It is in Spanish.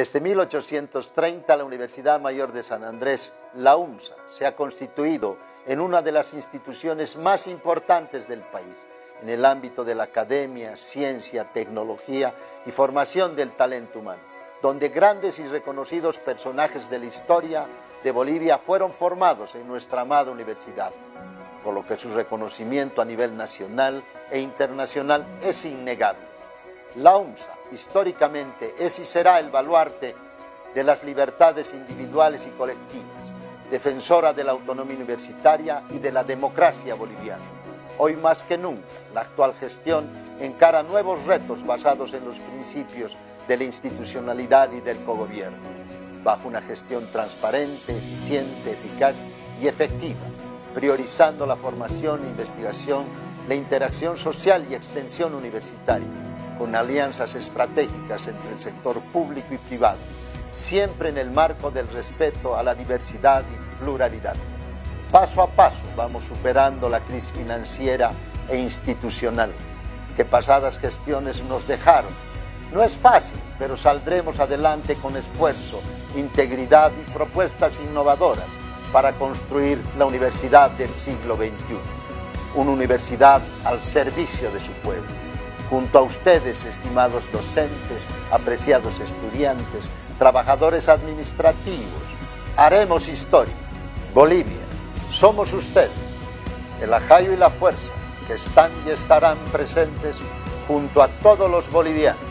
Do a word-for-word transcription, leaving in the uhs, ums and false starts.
Desde mil ochocientos treinta, la Universidad Mayor de San Andrés, la UMSA, se ha constituido en una de las instituciones más importantes del país, en el ámbito de la academia, ciencia, tecnología y formación del talento humano, donde grandes y reconocidos personajes de la historia de Bolivia fueron formados en nuestra amada universidad, por lo que su reconocimiento a nivel nacional e internacional es innegable. La UMSA, históricamente, es y será el baluarte de las libertades individuales y colectivas, defensora de la autonomía universitaria y de la democracia boliviana. Hoy más que nunca, la actual gestión encara nuevos retos basados en los principios de la institucionalidad y del cogobierno, bajo una gestión transparente, eficiente, eficaz y efectiva, priorizando la formación, investigación, la interacción social y extensión universitaria, con alianzas estratégicas entre el sector público y privado, siempre en el marco del respeto a la diversidad y pluralidad. Paso a paso vamos superando la crisis financiera e institucional que pasadas gestiones nos dejaron. No es fácil, pero saldremos adelante con esfuerzo, integridad y propuestas innovadoras para construir la universidad del siglo veintiuno, una universidad al servicio de su pueblo. Junto a ustedes, estimados docentes, apreciados estudiantes, trabajadores administrativos, haremos historia. Bolivia, somos ustedes, el ajayo y la fuerza que están y estarán presentes junto a todos los bolivianos